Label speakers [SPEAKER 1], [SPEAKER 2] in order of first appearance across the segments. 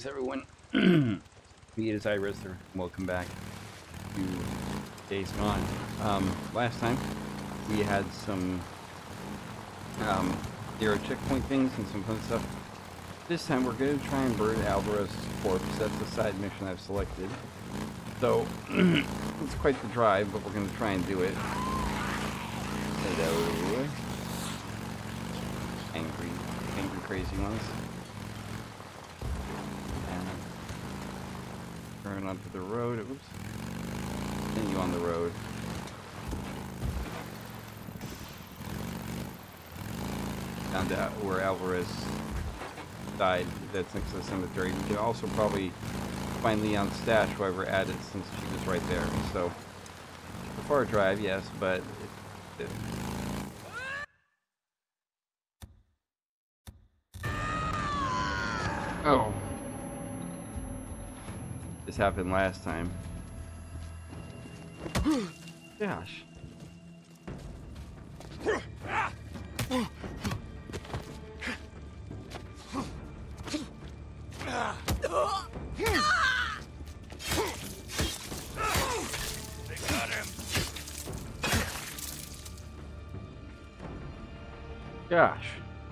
[SPEAKER 1] Is everyone? Me is Iris, or welcome back to Days Gone. Last time we had some Nero checkpoint things and some fun stuff. This time we're going to try and burn Alvarez's corpse. That's the side mission I've selected. So it's quite the drive, but we're going to try and do it. Hello, angry, crazy ones. Turn onto the road. Oops. Continue on the road. Down to where Alvarez died. That's next to the cemetery. We can also probably find Leon's stash while we're at it, since she was right there. So, a far drive, yes, but oh. This happened last time. Gosh.
[SPEAKER 2] They got him.
[SPEAKER 1] Gosh.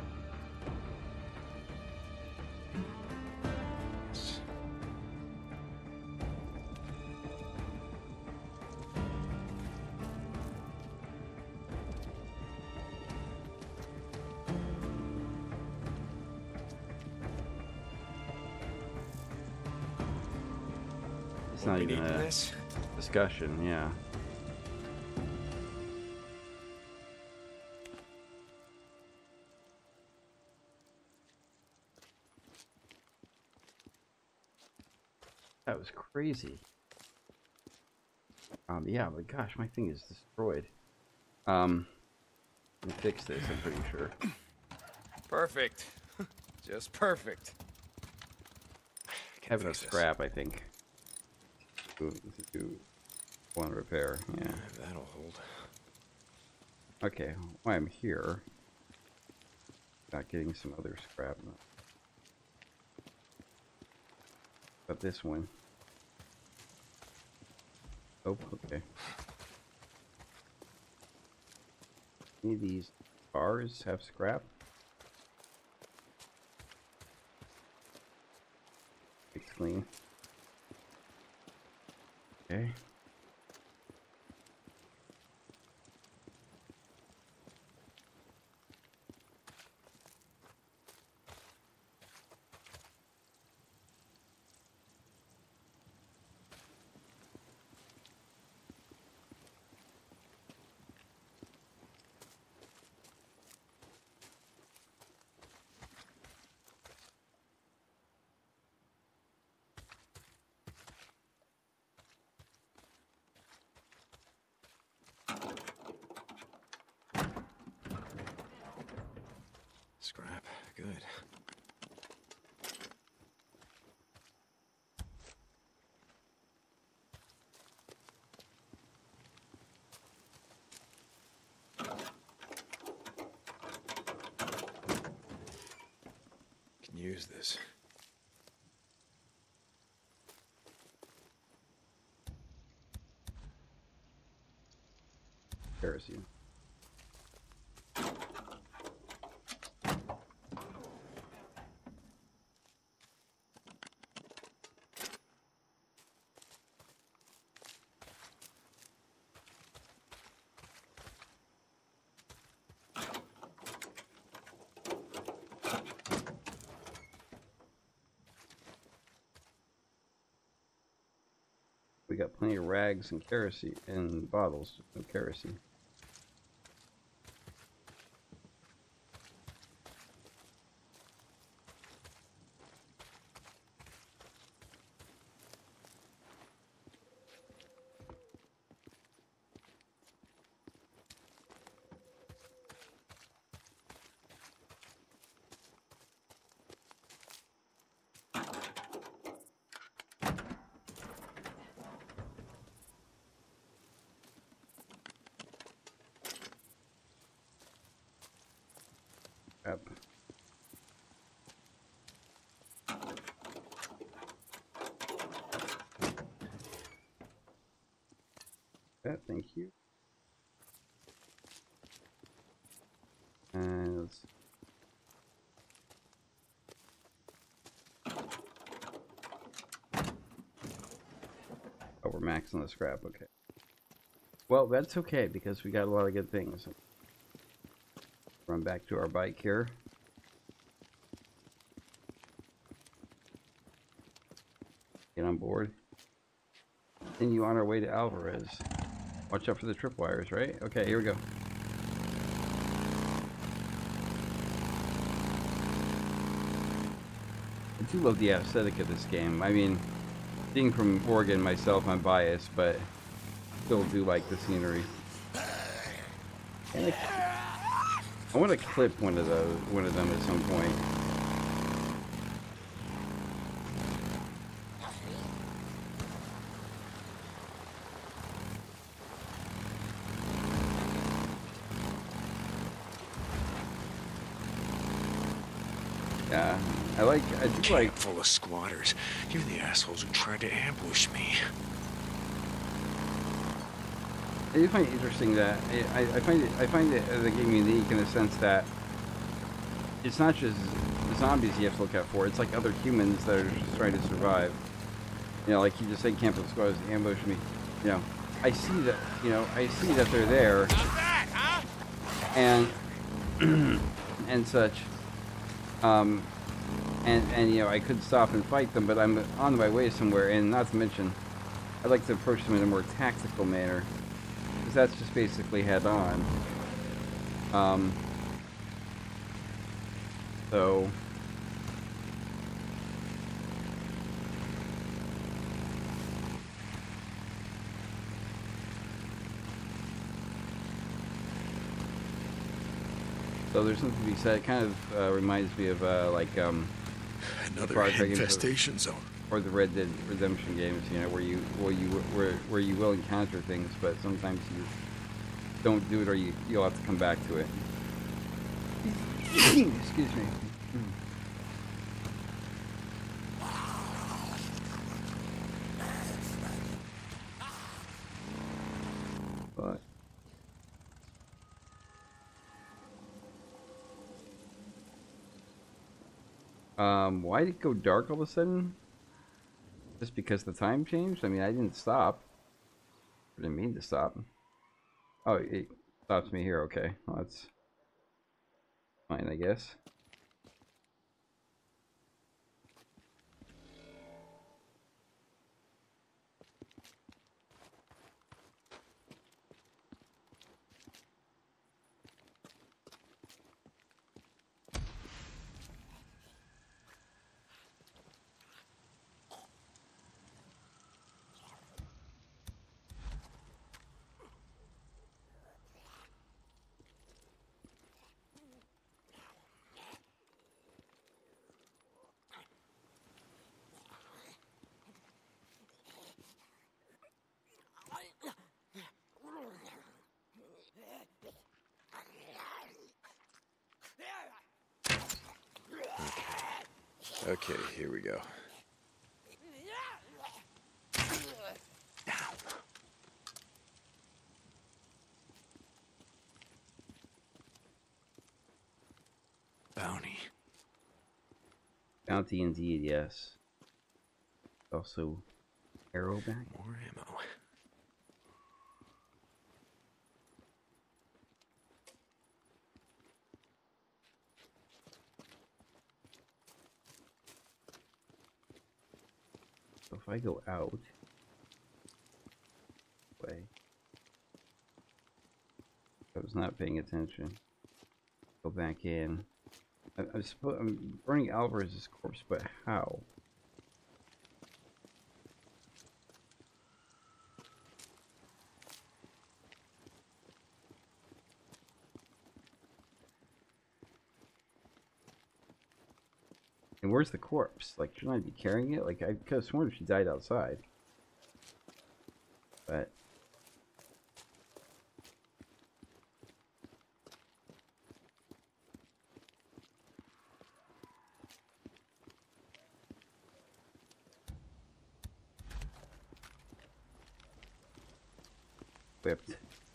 [SPEAKER 1] It's not even a discussion, yeah. That was crazy. Yeah, but gosh, my thing is destroyed. Let me fix this, I'm pretty sure.
[SPEAKER 2] Perfect. Just perfect.
[SPEAKER 1] Have enough scrap, I think. To do one repair, yeah.
[SPEAKER 2] That'll hold.
[SPEAKER 1] Okay, while I'm here, not getting some other scrap. But this one. Oh, okay. Any of these bars have scrap? It's clean. Okay.
[SPEAKER 2] Scrap. Good. Can use this.
[SPEAKER 1] Kerosene. We got plenty of rags and kerosene and bottles of kerosene. Yep. that. Thank you. And let's. Oh, we're maxing the scrap. Okay. Well, that's okay because we got a lot of good things. Run back to our bike here. Get on board. Continue on our way to Alvarez. Watch out for the tripwires, right? Okay, here we go. I do love the aesthetic of this game. I mean, being from Oregon myself, I'm biased, but still do like the scenery. And I want to clip one of them at some point. Yeah, I do like
[SPEAKER 2] full of squatters. You're the assholes who tried to ambush me.
[SPEAKER 1] I do find it interesting that I find it the game unique in the sense that it's not just zombies you have to look out for. It's like other humans that are just trying to survive. You know, like you just say, camp with squads, ambush me. You know, I see that. You know, I see that they're there, and and such. And you know, I could stop and fight them, but I'm on my way somewhere. And not to mention, I'd like to approach them in a more tactical manner. Because that's just basically head on. So there's something to be said. It kind of reminds me of like
[SPEAKER 2] another infestation zone,
[SPEAKER 1] or the Red Dead Redemption games. You know, where you will encounter things, but sometimes you don't do it, or you'll have to come back to it. Excuse me. But why did it go dark all of a sudden? Just because the time changed? I mean, I didn't stop. I didn't mean to stop. Oh, it stops me here. Okay, well, that's fine, I guess.
[SPEAKER 2] Okay, here we go. Bounty.
[SPEAKER 1] Bounty indeed, yes. Also, arrow back.
[SPEAKER 2] More ammo.
[SPEAKER 1] So if I go out, way. I was not paying attention. Go back in. I'm burning Alvarez's corpse, but how? And where's the corpse? Like, shouldn't I be carrying it? Like, I could have sworn she died outside. But equipped.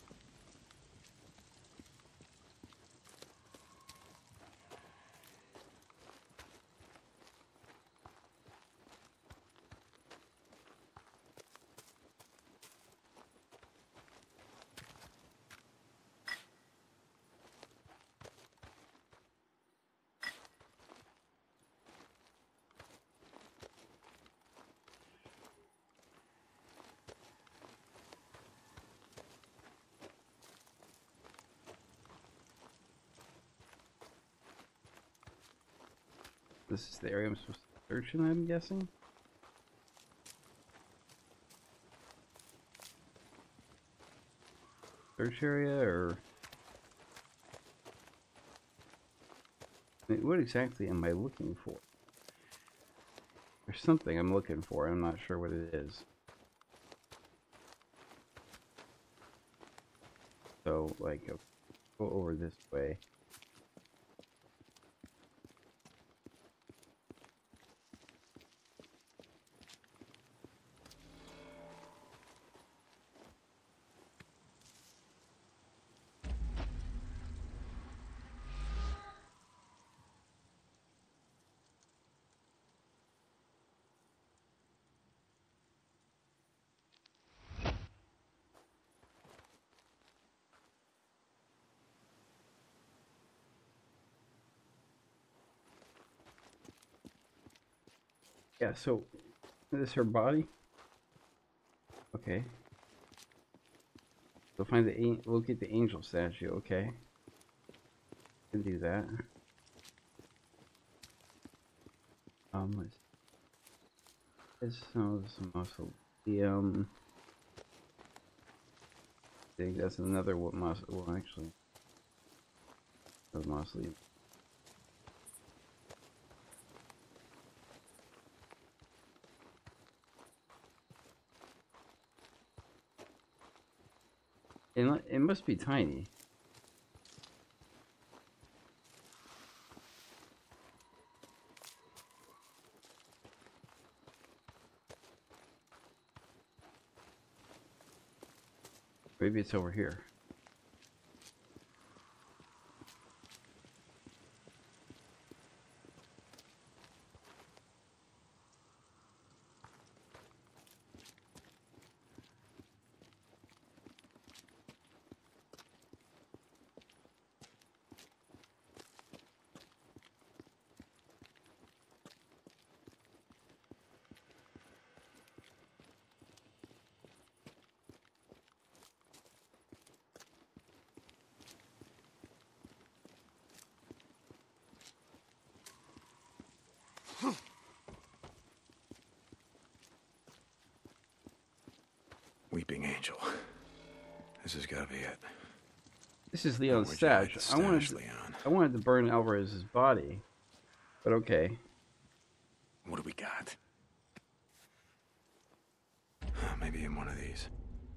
[SPEAKER 1] This is the area I'm supposed to search in, I'm guessing. Search area, or what exactly am I looking for? There's something I'm looking for. I'm not sure what it is. So, like, I'll go over this way. Yeah, so, is this her body? Okay. So find the, locate the angel statue, okay. Can do that. Let's, this mausoleum. I think that's another what mausoleum, well actually, the mausoleum. It must be tiny. Maybe it's over here.
[SPEAKER 2] Weeping Angel. This has got to be it.
[SPEAKER 1] This is Leon's
[SPEAKER 2] Where'd you hide
[SPEAKER 1] stash.
[SPEAKER 2] the stash, Leon?
[SPEAKER 1] I wanted to burn Alvarez's body, but okay.
[SPEAKER 2] What do we got? Maybe in one of these.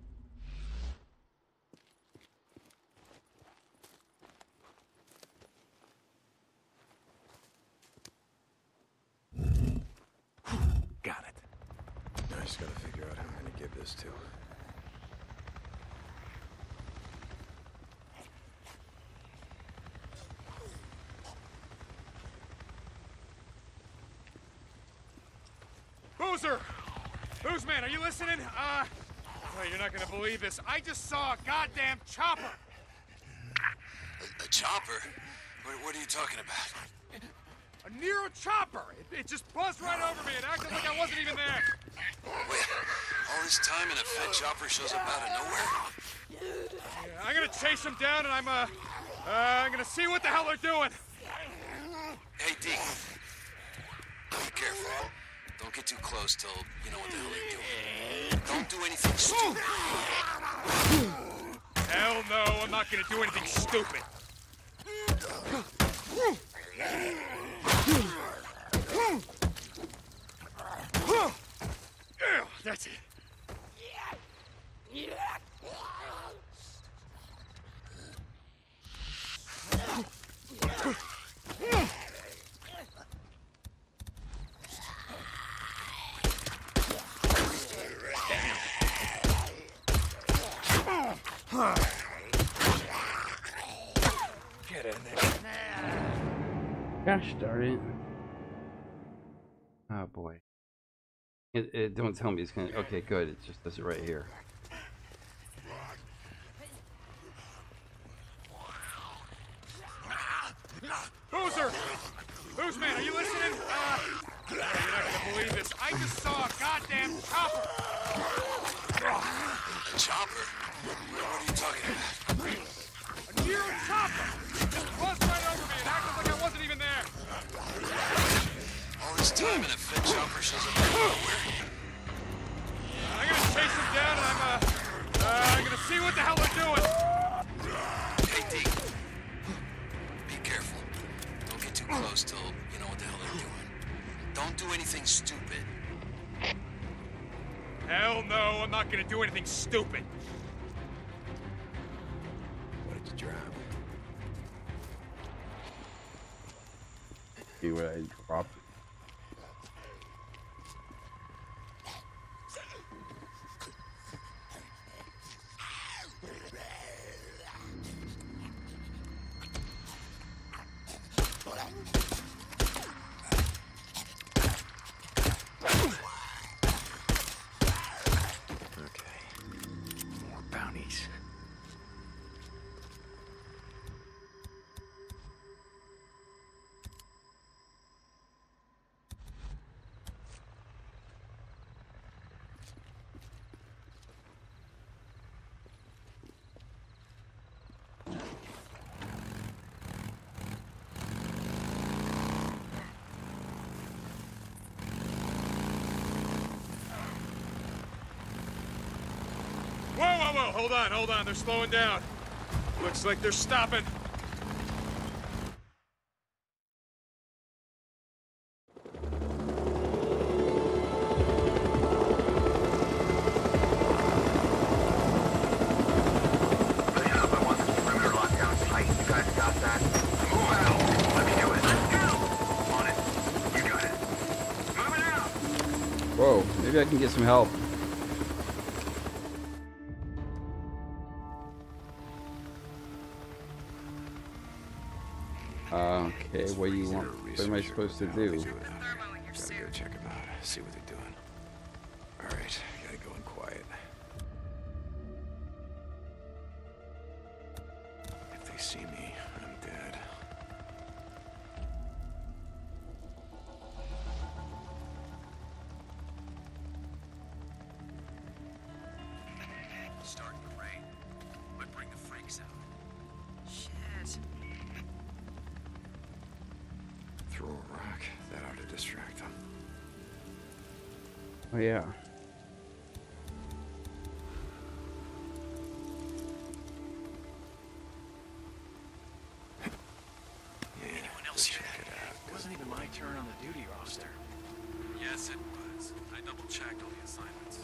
[SPEAKER 2] Got it. I just gotta figure out who I'm gonna give this to.
[SPEAKER 3] Boozer! Boozman, are you listening? Well, you're not gonna believe this. I just saw a goddamn chopper!
[SPEAKER 4] A chopper? What are you talking about?
[SPEAKER 3] A Nero chopper! It just buzzed right over me and acted like I wasn't even there!
[SPEAKER 4] Wait, all this time and a Fed chopper shows up out of nowhere?
[SPEAKER 3] Yeah, I'm gonna chase them down and I'm gonna see what the hell they're doing!
[SPEAKER 4] Hey, D. Be careful. Don't get too close till you know what the hell they're doing. Don't do anything stupid.
[SPEAKER 3] Hell no, I'm not gonna do anything stupid! That's it.
[SPEAKER 2] Get in there.
[SPEAKER 1] Gosh darn it. Oh boy. Don't tell me it's gonna. Okay, good. It just does it right here.
[SPEAKER 3] Boozer! Boozman, are you listening? You're not gonna believe this. I just saw a goddamn chopper!
[SPEAKER 4] A chopper? What are you talking about?
[SPEAKER 3] A Nero chopper! Just buzzed right over me and acted like I wasn't even there!
[SPEAKER 4] All this time and a Fed chopper shows up out of nowhere.
[SPEAKER 3] I'm gonna chase them down and I'm gonna see what the hell they're doing!
[SPEAKER 4] Hey, Deke. Be careful. Don't get too close till you know what the hell they're doing. Don't do anything stupid.
[SPEAKER 3] Hell no, I'm not gonna do anything stupid.
[SPEAKER 2] What did you drop?
[SPEAKER 1] See what I dropped.
[SPEAKER 2] More bounties.
[SPEAKER 3] Whoa, hold on, they're slowing down. Looks like they're stopping.
[SPEAKER 1] Whoa, maybe I can get some help. Okay, what do you want? What am I supposed to do?
[SPEAKER 2] Gotta go check them out, see what they're doing. Alright, gotta go in quiet. If they see me, I'm dead.
[SPEAKER 4] Starting to rain. Might bring the freaks out.
[SPEAKER 5] Shit.
[SPEAKER 2] Throw a rock. That ought to distract them.
[SPEAKER 1] Oh yeah.
[SPEAKER 4] Anyone else here?
[SPEAKER 2] Check it out.
[SPEAKER 6] It wasn't even my turn on the duty roster.
[SPEAKER 4] Yes, it was. I double-checked all the assignments.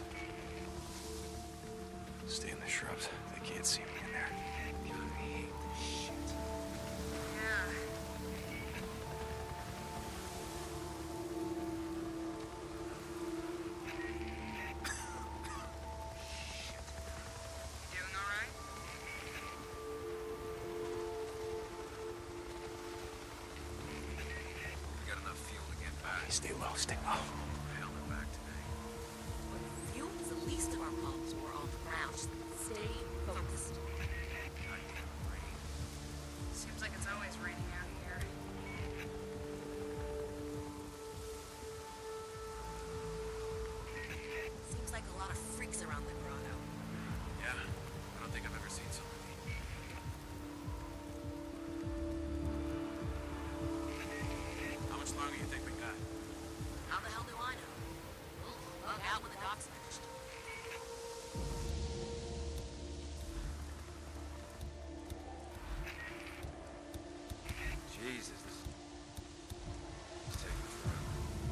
[SPEAKER 2] Stay in the shrubs. They can't see me in there.
[SPEAKER 4] God, I hate this shit.
[SPEAKER 5] Yeah. You doing all right?
[SPEAKER 4] We got enough fuel to get back.
[SPEAKER 2] Stay low, stay low.
[SPEAKER 4] Hell, they're back today.
[SPEAKER 5] Fuel is the least of our problems. We're on the ground. Just stay focused.
[SPEAKER 4] Goddamn rain.
[SPEAKER 5] Seems like it's always raining out here. Seems like a lot of freaks around the grotto.
[SPEAKER 4] Yeah, I don't think I've ever seen so many. How much longer you think we got?
[SPEAKER 5] How the hell do I know? We'll bug out when the dock's finished.
[SPEAKER 4] Jesus. It's taking forever.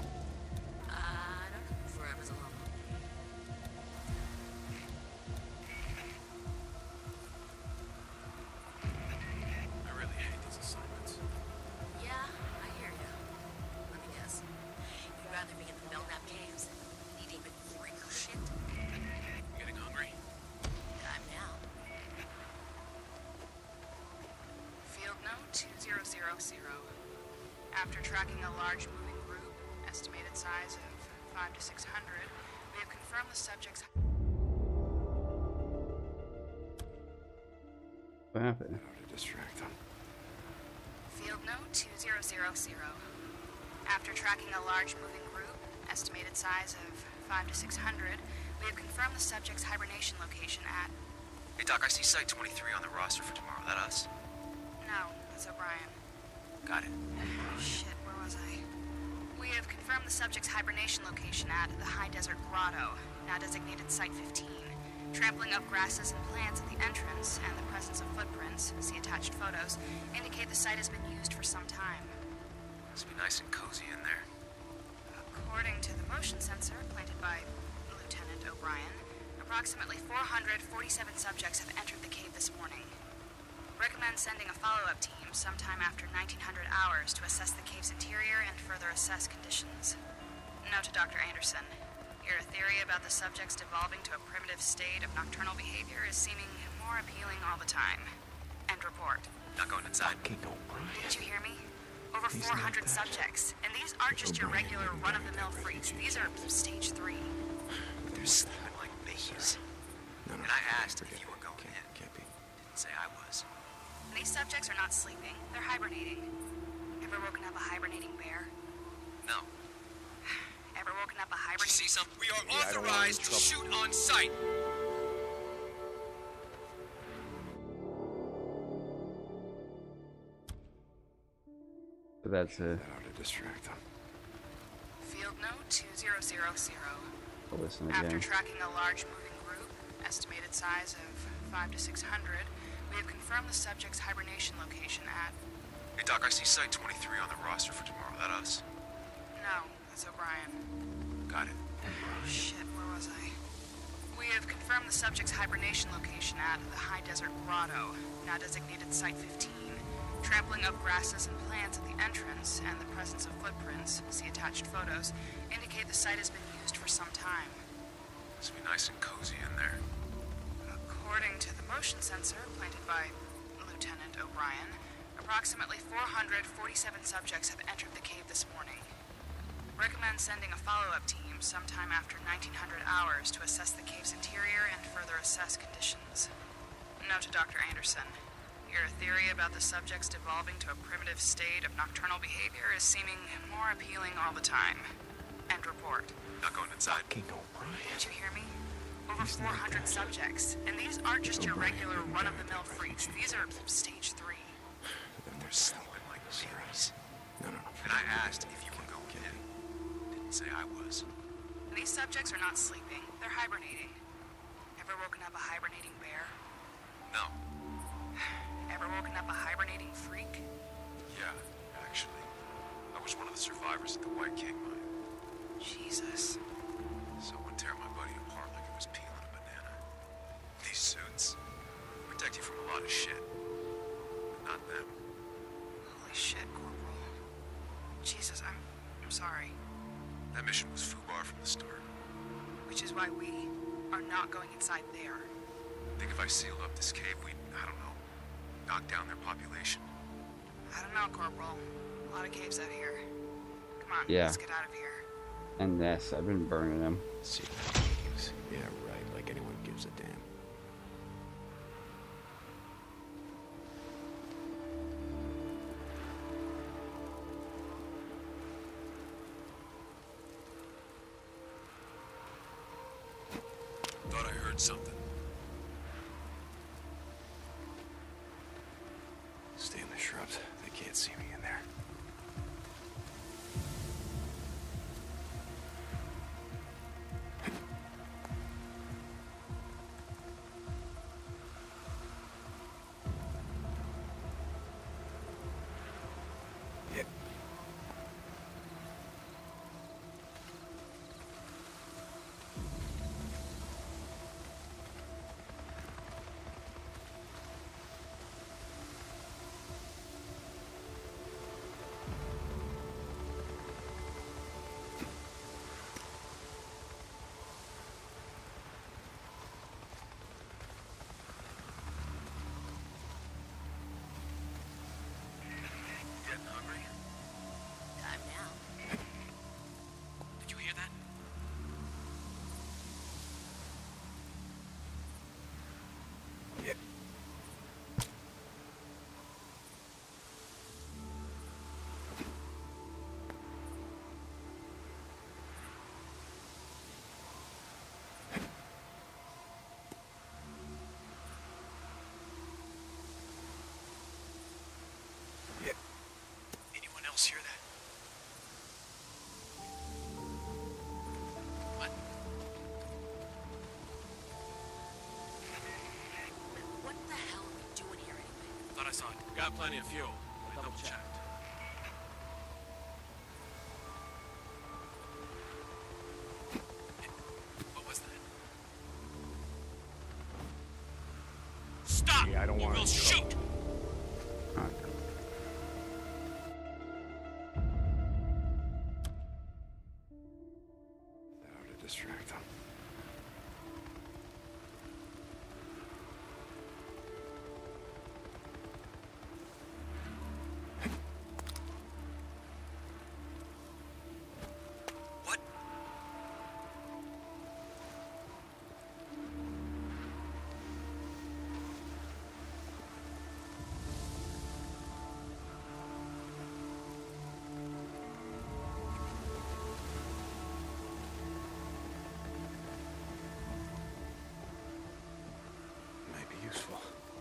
[SPEAKER 5] I don't know. Forever's a long one.
[SPEAKER 4] I really hate these assignments.
[SPEAKER 5] Yeah, I hear ya. Let me guess. You'd rather be in the Belknap caves, knee deep in freaker shit?
[SPEAKER 7] After tracking a large moving group, estimated size of 5 to 600, we have confirmed the subject's...
[SPEAKER 1] What happened?
[SPEAKER 2] How to distract them.
[SPEAKER 7] Field note 2000. After tracking a large moving group, estimated size of 5 to 600, we have confirmed the subject's hibernation location at...
[SPEAKER 8] Hey, Doc, I see Site 23 on the roster for tomorrow. That us?
[SPEAKER 7] No, that's O'Brien.
[SPEAKER 8] Got it.
[SPEAKER 7] Shit, where was I? We have confirmed the subject's hibernation location at the High Desert Grotto, now designated Site 15. Trampling of grasses and plants at the entrance and the presence of footprints, see attached photos, indicate the site has been used for some time.
[SPEAKER 8] Must be nice and cozy in there.
[SPEAKER 7] According to the motion sensor planted by Lieutenant O'Brien, approximately 447 subjects have entered the cave this morning. Recommend sending a follow-up team sometime after 1900 hours to assess the cave's interior and further assess conditions. Note to Dr. Anderson. Your theory about the subjects devolving to a primitive state of nocturnal behavior is seeming more appealing all the time. End report.
[SPEAKER 8] Not going inside.
[SPEAKER 2] King O'Brien.
[SPEAKER 7] Did you hear me? Over 400 subjects. And these aren't just your regular run-of-the-mill freaks. These are stage 3.
[SPEAKER 8] They're sleeping like babies.
[SPEAKER 2] No,
[SPEAKER 8] And I asked if you were going in.
[SPEAKER 2] Can't be.
[SPEAKER 8] Didn't say I was.
[SPEAKER 7] These subjects are not sleeping. They're hibernating. Ever woken up a hibernating bear?
[SPEAKER 8] No.
[SPEAKER 7] Ever woken up a
[SPEAKER 8] Did you
[SPEAKER 7] hibernating...
[SPEAKER 8] see something?
[SPEAKER 3] We are
[SPEAKER 2] I don't want
[SPEAKER 3] authorized
[SPEAKER 2] any
[SPEAKER 3] to
[SPEAKER 2] trouble.
[SPEAKER 3] shoot on sight.
[SPEAKER 1] That's
[SPEAKER 2] That ought to distract them.
[SPEAKER 7] Field note 2000.
[SPEAKER 1] listen
[SPEAKER 7] After
[SPEAKER 1] again.
[SPEAKER 7] tracking a large moving group, estimated size of 5 to 600, we have confirmed the subject's hibernation location at...
[SPEAKER 8] Hey, Doc, I see Site 23 on the roster for tomorrow. That us?
[SPEAKER 7] No, that's O'Brien.
[SPEAKER 8] Got it.
[SPEAKER 7] Shit, where was I? We have confirmed the subject's hibernation location at the High Desert Grotto, now designated Site 15. Trampling of grasses and plants at the entrance and the presence of footprints, see attached photos, indicate the site has been used for some time.
[SPEAKER 8] Must be nice and cozy in there.
[SPEAKER 7] According to the motion sensor planted by Lieutenant O'Brien, approximately 447 subjects have entered the cave this morning. Recommend sending a follow-up team sometime after 1900 hours to assess the cave's interior and further assess conditions. Note to Dr. Anderson. Your theory about the subjects devolving to a primitive state of nocturnal behavior is seeming more appealing all the time. End report.
[SPEAKER 8] Not going inside.
[SPEAKER 2] King O'Brien.
[SPEAKER 7] Did you hear me? Over 400 subjects. And these aren't just your regular run-of-the-mill freaks. These are stage 3.
[SPEAKER 8] They're sleeping like babies.
[SPEAKER 2] No.
[SPEAKER 8] And I asked if you were going in. Didn't say I was.
[SPEAKER 7] And these subjects are not sleeping. They're hibernating. Ever woken up a hibernating bear?
[SPEAKER 8] No.
[SPEAKER 7] Ever woken up a hibernating freak?
[SPEAKER 8] Yeah, actually. I was one of the survivors at the White King mine.
[SPEAKER 7] Jesus.
[SPEAKER 8] Someone tear my buddy apart like it was peeling a banana. These suits protect you from a lot of shit. But not them.
[SPEAKER 7] Holy shit, Corporal. Jesus, I'm sorry.
[SPEAKER 8] That mission was FUBAR from the start.
[SPEAKER 7] Which is why we are not going inside there.
[SPEAKER 8] I think if I sealed up this cave, we'd, I don't know, knock down their population.
[SPEAKER 7] I don't know, Corporal. A lot of caves out here. Come on,
[SPEAKER 1] Yeah.
[SPEAKER 7] let's get out of here.
[SPEAKER 1] And yes, I've been burning them.
[SPEAKER 2] See caves. Yeah, right. Like anyone gives a damn.
[SPEAKER 8] Thought I heard something.
[SPEAKER 2] Stay in the shrubs. They can't see me in there. Yep.
[SPEAKER 8] got plenty of fuel. I double-checked. What was that?
[SPEAKER 3] Stop!
[SPEAKER 6] Yeah, I don't want
[SPEAKER 3] We'll
[SPEAKER 6] to
[SPEAKER 3] shoot!
[SPEAKER 2] That ought to distract them.
[SPEAKER 4] What?
[SPEAKER 2] Might be useful.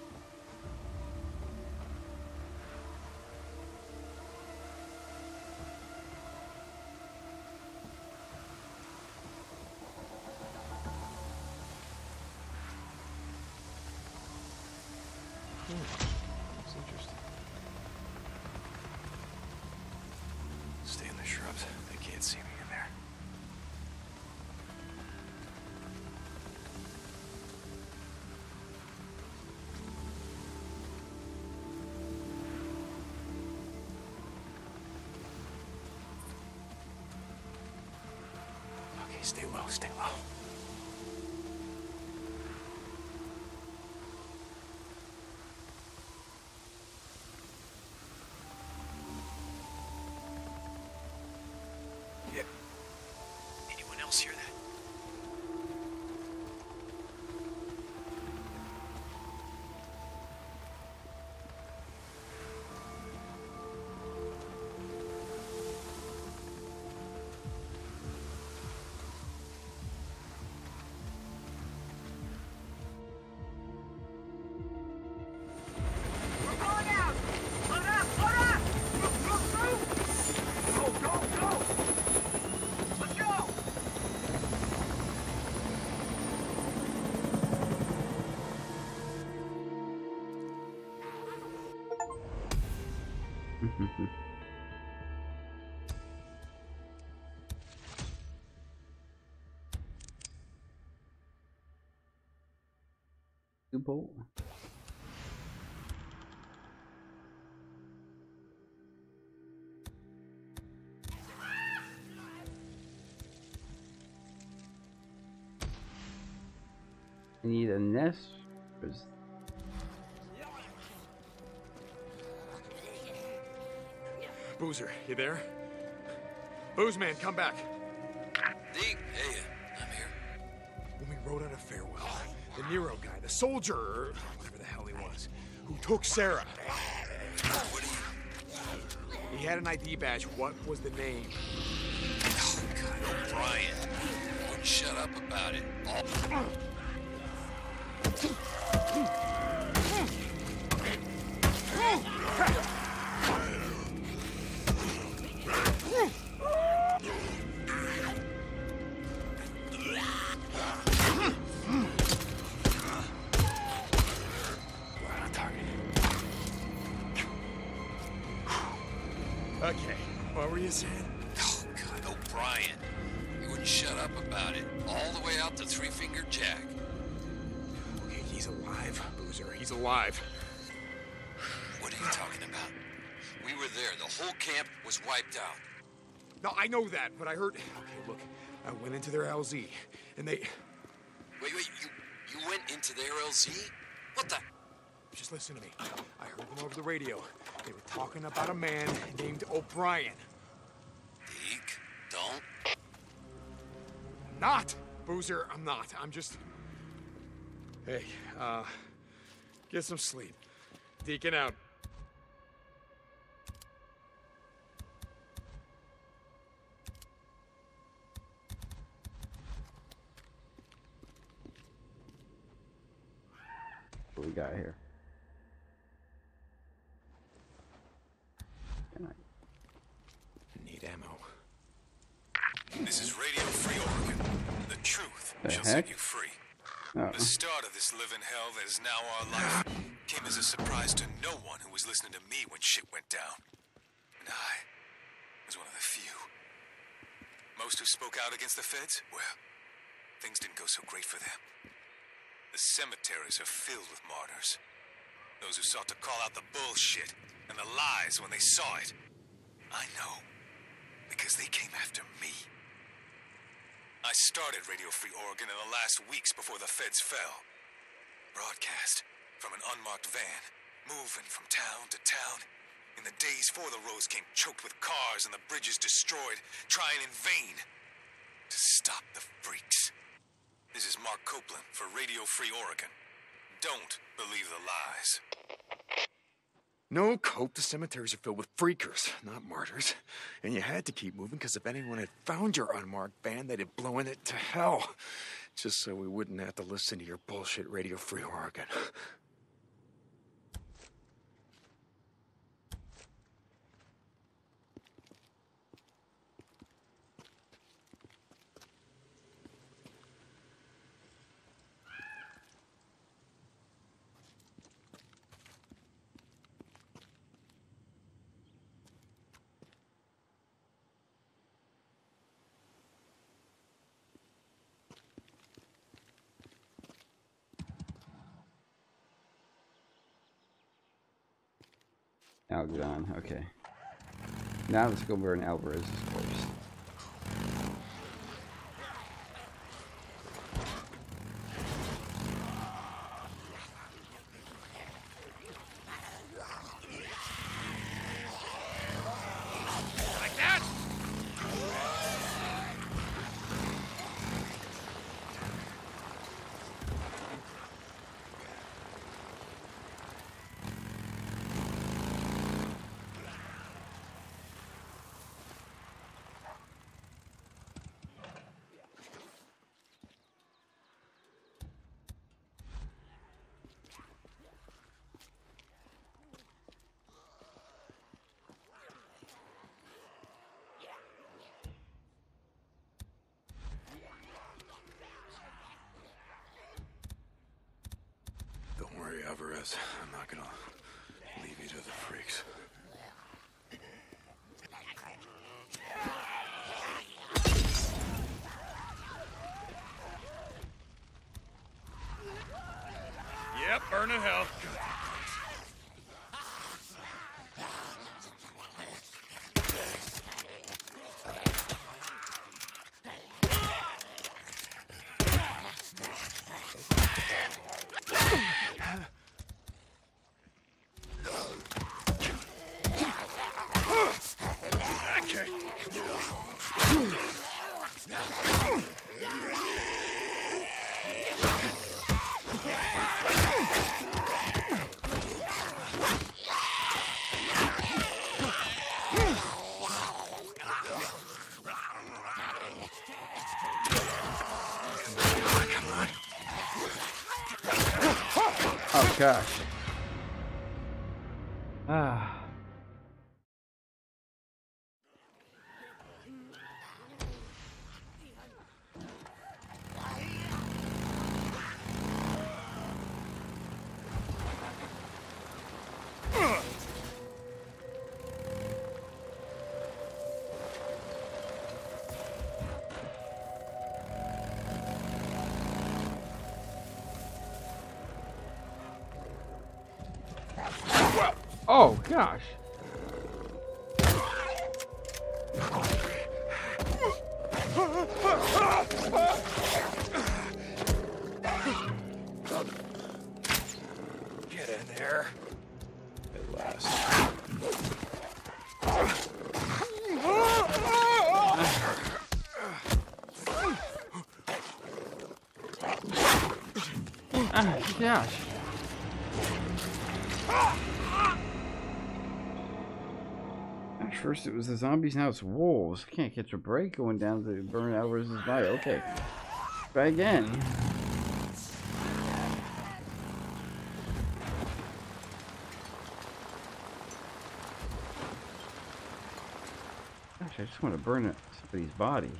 [SPEAKER 2] That's interesting. Stay in the shrubs. They can't see me in there. Okay, stay low, stay low. Yeah. Anyone else hear that?
[SPEAKER 1] Bolt. I need a nest.
[SPEAKER 3] Boozer, you there? Booze man, come back.
[SPEAKER 4] Deke, hey, I'm here.
[SPEAKER 3] When we wrote out a farewell, the Nero guy, the soldier, or whatever the hell he was, who took Sarah.
[SPEAKER 4] What do you...
[SPEAKER 3] He had an ID badge. What was the name?
[SPEAKER 4] Oh, God, O'Brien. Wouldn't shut up about it. Oh.
[SPEAKER 3] Okay, what were you saying?
[SPEAKER 4] Oh, God, O'Brien. He wouldn't shut up about it. All the way out to Three Finger Jack.
[SPEAKER 3] Okay, he's alive, Boozer. He's alive.
[SPEAKER 4] What are you talking about? We were there. The whole camp was wiped out.
[SPEAKER 3] No, I know that, but I heard... Okay, look, I went into their LZ, and they...
[SPEAKER 4] Wait, you went into their LZ? What the...
[SPEAKER 3] Just listen to me. I heard them over the radio. They were talking about a man named O'Brien.
[SPEAKER 4] Deke, don't.
[SPEAKER 3] Not! Boozer, I'm not. I'm just... Hey, get some sleep. Deacon out.
[SPEAKER 1] What we got here?
[SPEAKER 3] Need ammo.
[SPEAKER 8] This is Radio Free Oregon. The truth
[SPEAKER 1] The
[SPEAKER 8] shall
[SPEAKER 1] heck?
[SPEAKER 8] set you free.
[SPEAKER 1] Oh.
[SPEAKER 8] The start of this living hell that is now our life. came as a surprise to no one who was listening to me when shit went down. And I was one of the few. Most who spoke out against the feds, well, things didn't go so great for them. The cemeteries are filled with martyrs. Those who sought to call out the bullshit and the lies when they saw it. I know, because they came after me. I started Radio Free Oregon in the last weeks before the feds fell. Broadcast from an unmarked van, moving from town to town. In the days before the roads came choked with cars and the bridges destroyed, trying in vain to stop the freaks. This is Mark Copeland for Radio Free Oregon. Don't believe the lies.
[SPEAKER 2] No, Cope, the cemeteries are filled with freakers, not martyrs. And you had to keep moving because if anyone had found your unmarked van, they'd have blown it to hell. Just so we wouldn't have to listen to your bullshit Radio Free Oregon.
[SPEAKER 1] Algodon, okay. Now let's go burn Alvarez's corpse.
[SPEAKER 3] Like that?
[SPEAKER 2] Don't worry, Alvarez. I'm not gonna leave you to the freaks.
[SPEAKER 3] Yep, burn in hell.
[SPEAKER 1] Oh gosh. Ah. Oh gosh.
[SPEAKER 2] Get in there. At last.
[SPEAKER 1] Ah, gosh. At first it was the zombies, now it's wolves. Can't catch a break going down to burn Alvarez's body. Okay. Try again. Gosh, I just want to burn somebody's body.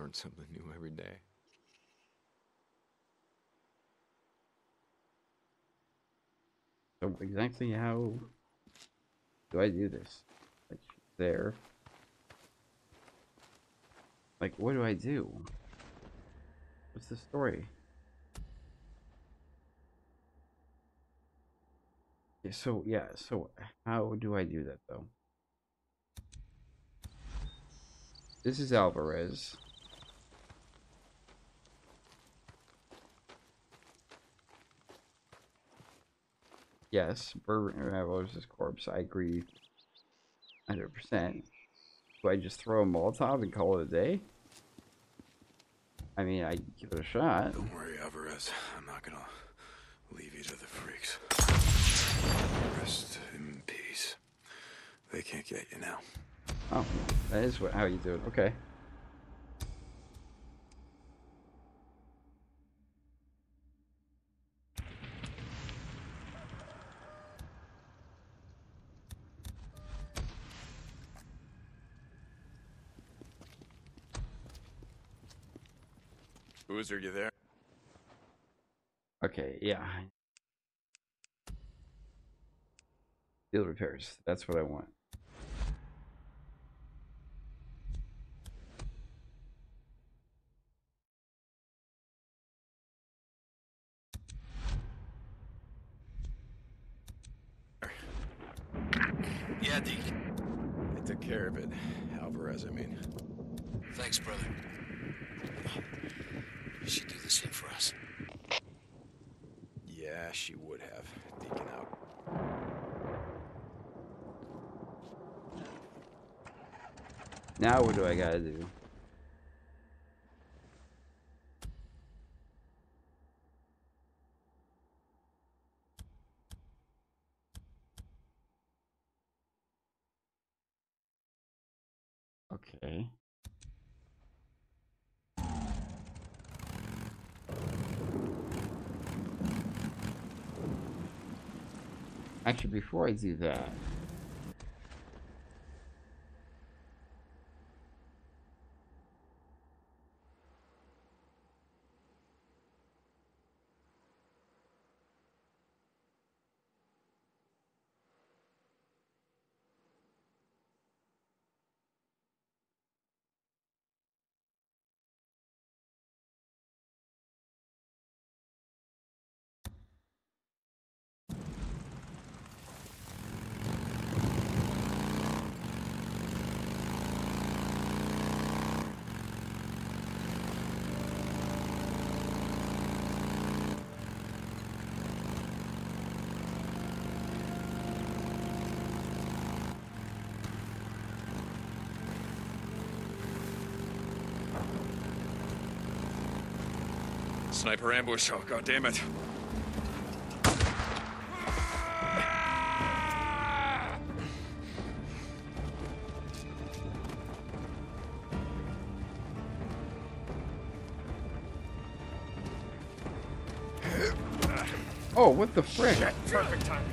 [SPEAKER 2] learn something new every day.
[SPEAKER 1] So exactly how do I do this? Like there. Like what do I do? What's the story? Yeah, so how do I do that though? This is Alvarez. Yes, Bourbon Alvarez's corpse. I agree 100%. Do I just throw a Molotov and call it a day? I mean, I give it a shot.
[SPEAKER 2] Don't worry, Alvarez. I'm not gonna leave you to the freaks. Rest in peace. They can't get you now.
[SPEAKER 1] Oh, that is how you do it. Okay.
[SPEAKER 2] Boozer, you there?
[SPEAKER 1] Okay, yeah. Field repairs. That's what I want.
[SPEAKER 4] Yeah, Deke.
[SPEAKER 2] I took care of it. Alvarez, I mean.
[SPEAKER 4] Thanks, brother. She'd do the same for us.
[SPEAKER 2] Yeah, she would have. Deacon out.
[SPEAKER 1] Now what do I gotta do? Okay. Actually, before I do that,
[SPEAKER 2] Sniper ambush. Oh, God damn it.
[SPEAKER 1] oh, what the frick?
[SPEAKER 3] Perfect timing.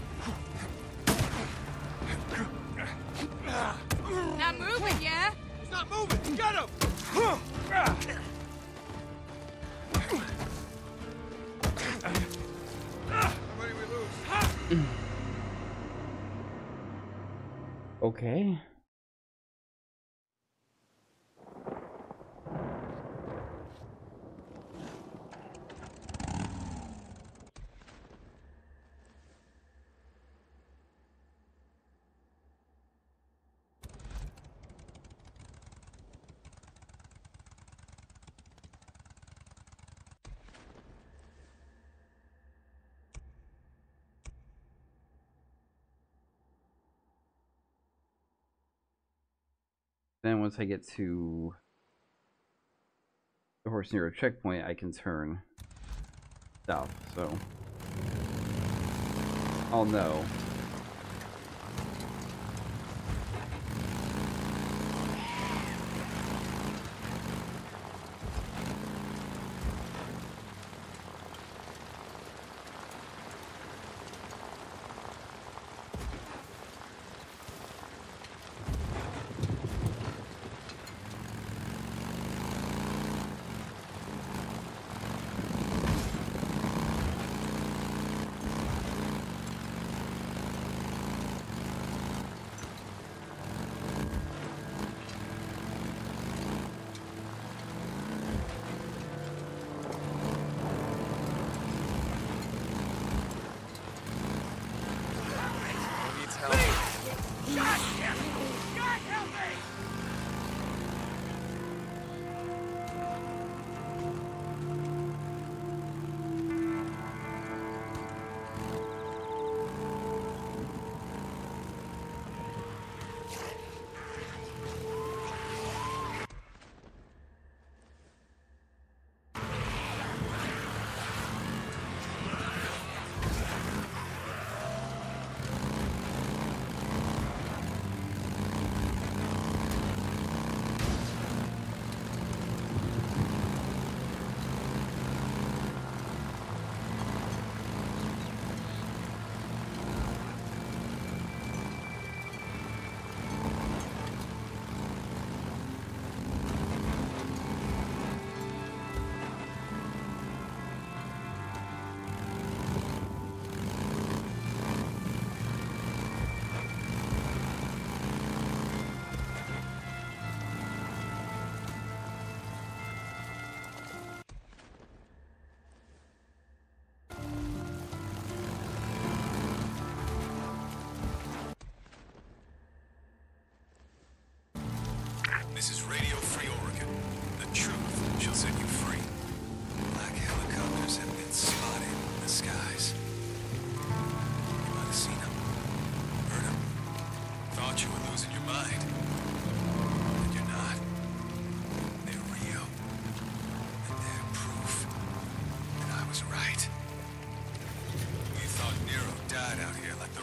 [SPEAKER 7] Not moving, yeah?
[SPEAKER 3] He's not moving. Get him! Everybody we lose.
[SPEAKER 1] Okay. Then once I get to the Horse Nero checkpoint, I can turn south, so I'll know.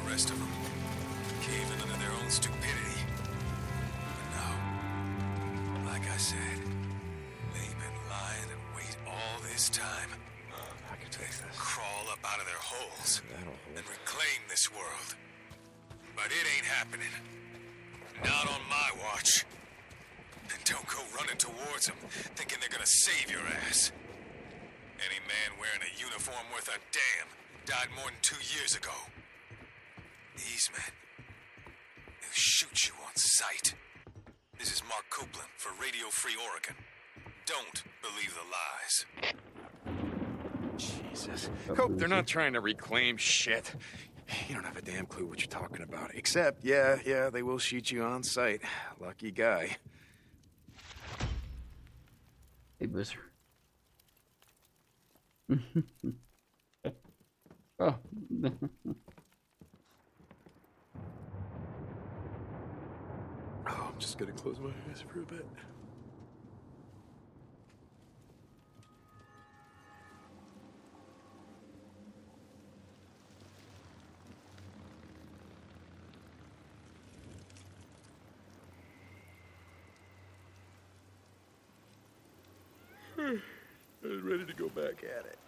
[SPEAKER 8] rest of them, caving under their own stupidity. But no, like I said, they've been lying in wait all this time.
[SPEAKER 2] I can take this.
[SPEAKER 8] Crawl up out of their holes
[SPEAKER 2] That'll hold.
[SPEAKER 8] and reclaim this world. But it ain't happening. Not on my watch. And don't go running towards them, thinking they're gonna save your ass. Any man wearing a uniform worth a damn died more than 2 years ago. These men, they'll shoot you on sight. This is Mark Copeland for Radio Free Oregon. Don't believe the lies.
[SPEAKER 2] Jesus. Cope, they're not trying to reclaim shit. You don't have a damn clue what you're talking about. Except, yeah, they will shoot you on sight. Lucky guy.
[SPEAKER 1] Hey, Booster. Oh.
[SPEAKER 2] Oh, I'm just gonna close my eyes for a bit. I was ready to go back at it.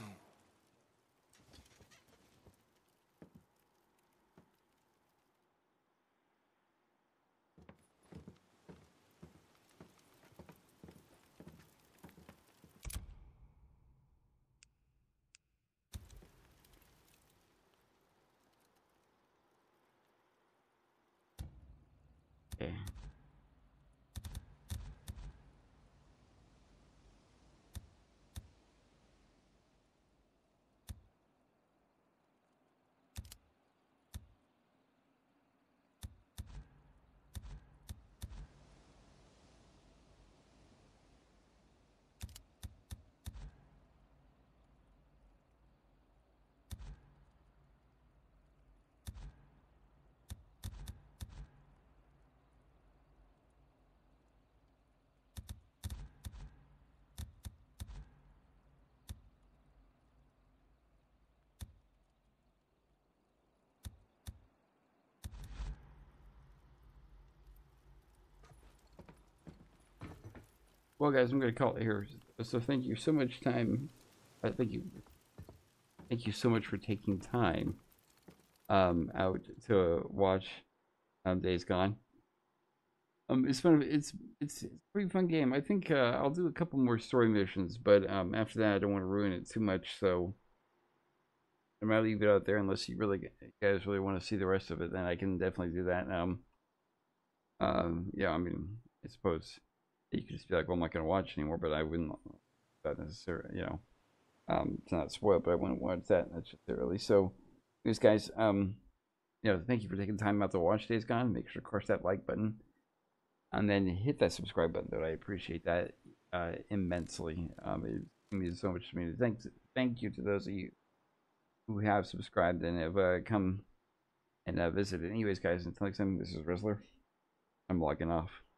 [SPEAKER 1] Okay. Well, guys, I'm going to call it here. So thank you so much thank you so much for taking time out to watch Days Gone. It's fun. It's a pretty fun game. I think I'll do a couple more story missions, but after that, I don't want to ruin it too much. So I might leave it out there unless you guys really want to see the rest of it. Then I can definitely do that. Yeah, I mean, I suppose you could just be like, well, I'm not going to watch anymore, but I wouldn't that necessarily, it's not spoiled, but I wouldn't watch that necessarily. So, these guys, thank you for taking time out to watch Days Gone. Make sure to crush that like button, and then hit that subscribe button. Though I appreciate that immensely. It means so much to me. Thank you to those of you who have subscribed and have come and visited. Anyways, guys, until next time, this is Rizzler. I'm logging off.